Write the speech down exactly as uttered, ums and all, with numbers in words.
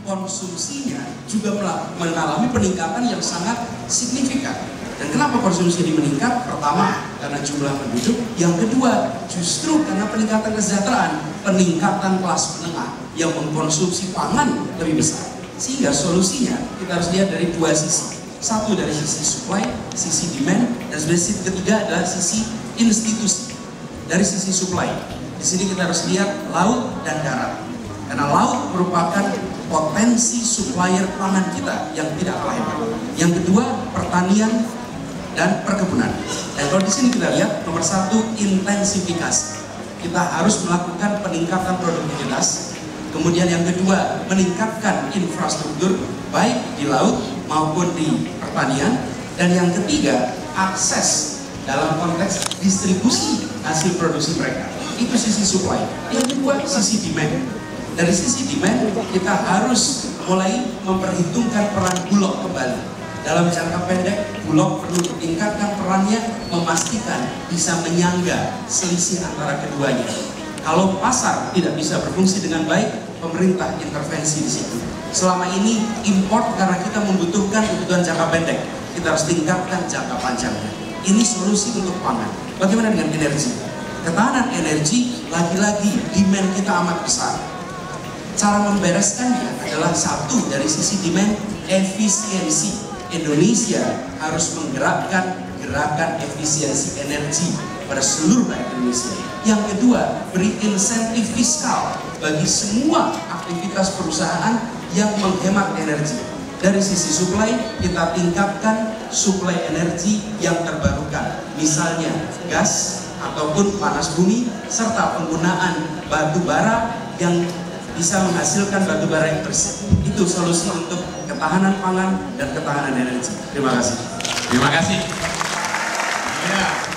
konsumsinya juga mengalami peningkatan yang sangat signifikan. Dan kenapa konsumsi ini meningkat? Pertama, karena jumlah penduduk. Yang kedua, justru karena peningkatan kesejahteraan, peningkatan kelas menengah yang mengkonsumsi pangan lebih besar. Sehingga solusinya kita harus lihat dari dua sisi. Satu dari sisi supply, sisi demand, dan sisi ketiga adalah sisi institusi. Dari sisi supply, di sini kita harus lihat laut dan darat. Karena laut merupakan potensi supplier pangan kita yang tidak kalah hebat. Yang kedua, pertanian dan perkebunan. Dan kalau di sini kita lihat nomor satu, intensifikasi. Kita harus melakukan peningkatan produktivitas. Kemudian yang kedua, meningkatkan infrastruktur baik di laut maupun di pertanian. Dan yang ketiga, akses dalam konteks distribusi hasil produksi mereka. Itu sisi supply. Yang kedua, sisi demand. Dari sisi demand, kita harus mulai memperhitungkan peran Bulog kembali. Dalam jangka pendek, Bulog perlu meningkatkan perannya, memastikan bisa menyangga selisih antara keduanya. Kalau pasar tidak bisa berfungsi dengan baik, pemerintah intervensi di situ. Selama ini import karena kita membutuhkan kebutuhan jangka pendek, kita harus tingkatkan jangka panjangnya. Ini solusi untuk pangan. Bagaimana dengan energi? Ketahanan energi, lagi-lagi demand kita amat besar. Cara membereskannya adalah satu, dari sisi demand, efisiensi. Indonesia harus menggerakkan gerakan efisiensi energi pada seluruh rakyat Indonesia. Yang kedua, beri insentif fiskal bagi semua aktivitas perusahaan yang menghemat energi. Dari sisi supply, kita tingkatkan suplai energi yang terbarukan, misalnya gas ataupun panas bumi, serta penggunaan batu bara yang bisa menghasilkan batu bara yang bersih. Itu solusi untuk ketahanan pangan dan ketahanan energi. Terima kasih. Terima kasih. Ya.